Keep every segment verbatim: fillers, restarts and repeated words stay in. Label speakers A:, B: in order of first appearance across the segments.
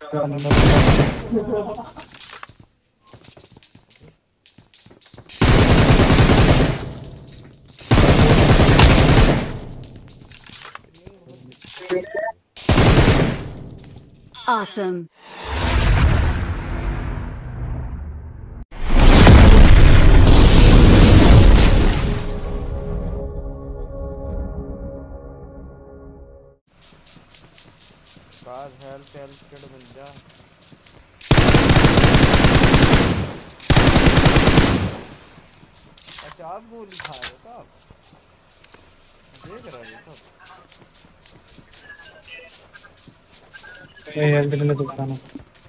A: Awesome.
B: God help help kid मिल जा पचास गोली खा रहे हो आप देख रहे हो सब
C: ये हेल्थ के लिए बताना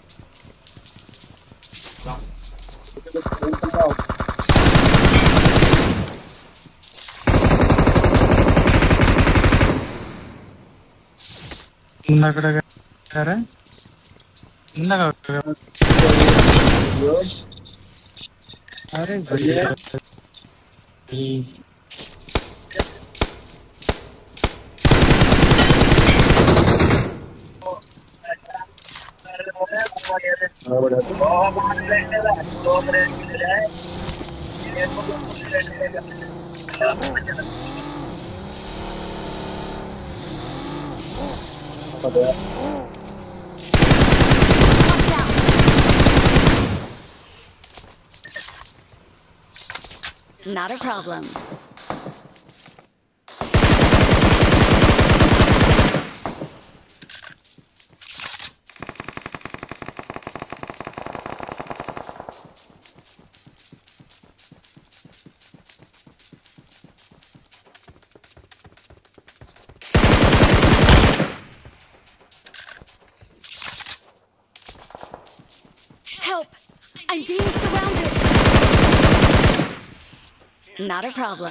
C: ना कड़ा क्या रहा है ना का अरे बढ़िया
A: Not a problem. Help! I'm being surrounded! Not a problem.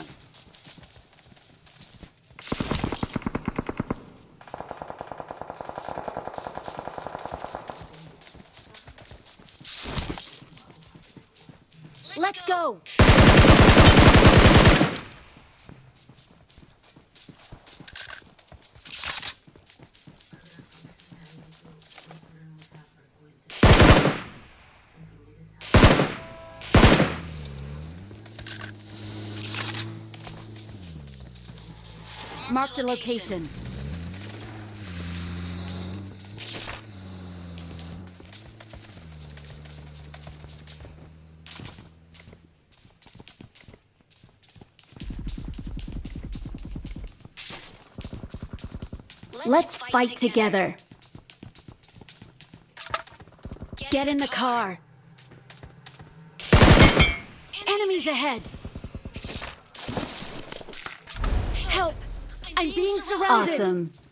A: Let's go! Marked a location. Let's fight together. Get in the car. Enemies ahead. Help! I'm being surrounded. Awesome.